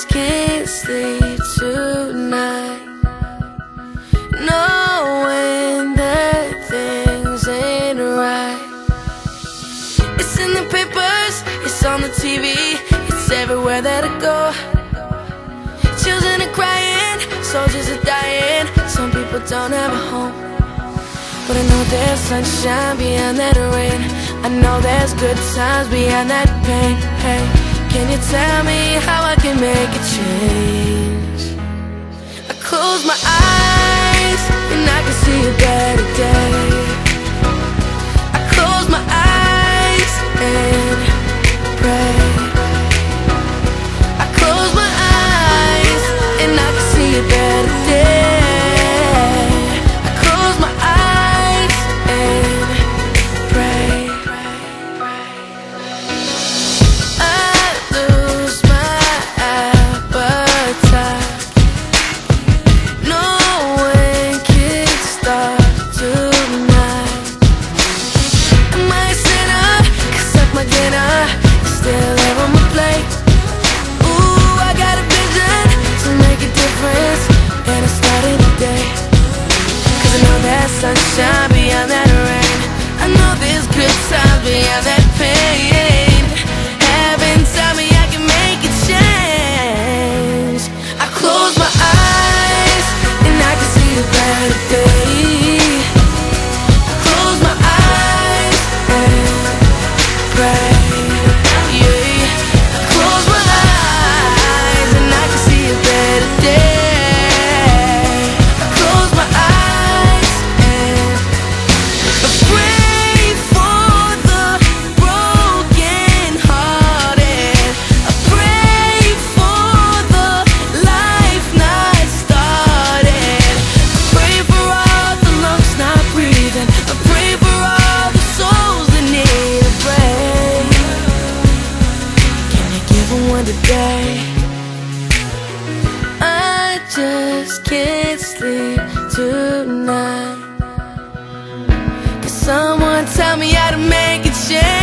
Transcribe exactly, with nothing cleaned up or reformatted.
just can't sleep tonight, knowing that things ain't right. It's in the papers, it's on the T V, it's everywhere that I go. Children are crying, soldiers are dying, some people don't have a home. But I know there's sunshine beyond that rain, I know there's good times beyond that pain. Hey, can you tell me how I can make a change? I close my eyes and I can see a better day. I close my eyes and pray. I close my eyes and I can see a better day. I close my eyes and pray. I lose my appetite, no one can stop tonight. Am I a sinner? 'Cause of my dinner is still there on my plate. Ooh, I got a vision to make a difference, and I started today. 'Cause I know there's sunshine beyond that rain, I know there's good times beyond that pain. Heaven tell me I can make a change. I close my eyes and I can see a better day. I close my eyes and pray. Yeah. I close my eyes and I can see a better day. I close my eyes and I pray for the broken hearted. I pray for the life not started. I pray for all the lungs not breathing. I pray for all the souls that need a break. Can you give them one today? I just can't sleep tonight. Can someone tell me how to make a change?